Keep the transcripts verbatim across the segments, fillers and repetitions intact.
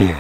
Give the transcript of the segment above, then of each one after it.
예.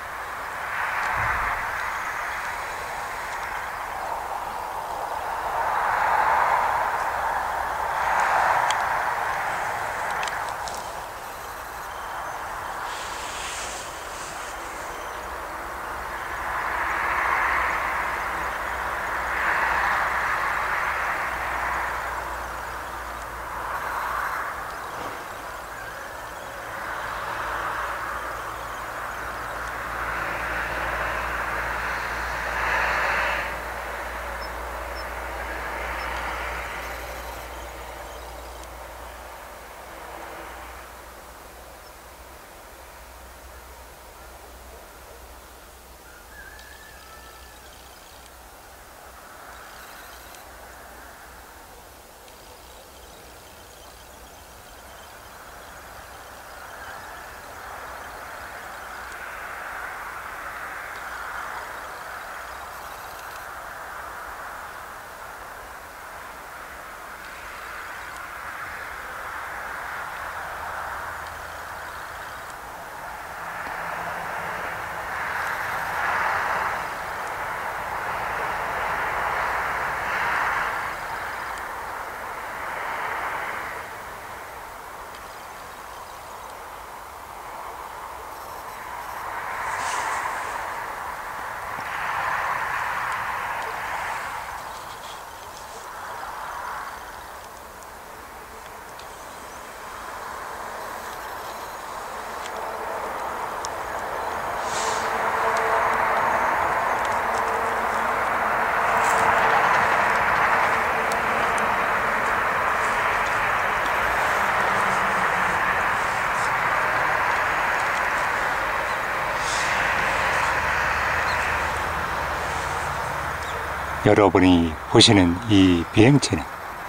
여러분이 보시는 이 비행체는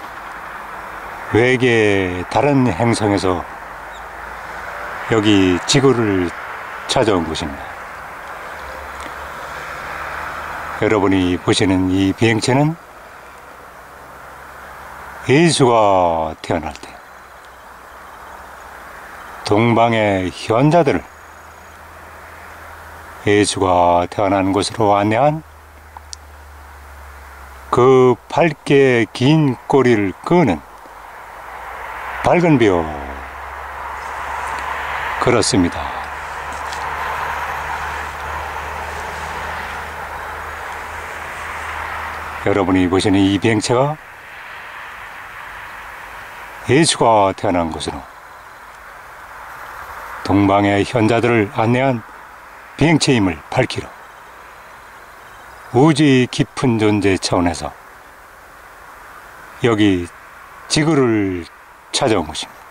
외계 다른 행성에서 여기 지구를 찾아온 것입니다. 여러분이 보시는 이 비행체는 예수가 태어날 때 동방의 현자들을 예수가 태어난 곳으로 안내한 그 밝게 긴 꼬리를 끄는 밝은 별, 그렇습니다. 여러분이 보시는 이 비행체가 예수가 태어난 곳으로 동방의 현자들을 안내한 비행체임을 밝히러 우주의 깊은 존재 차원에서 여기 지구를 찾아온 것입니다.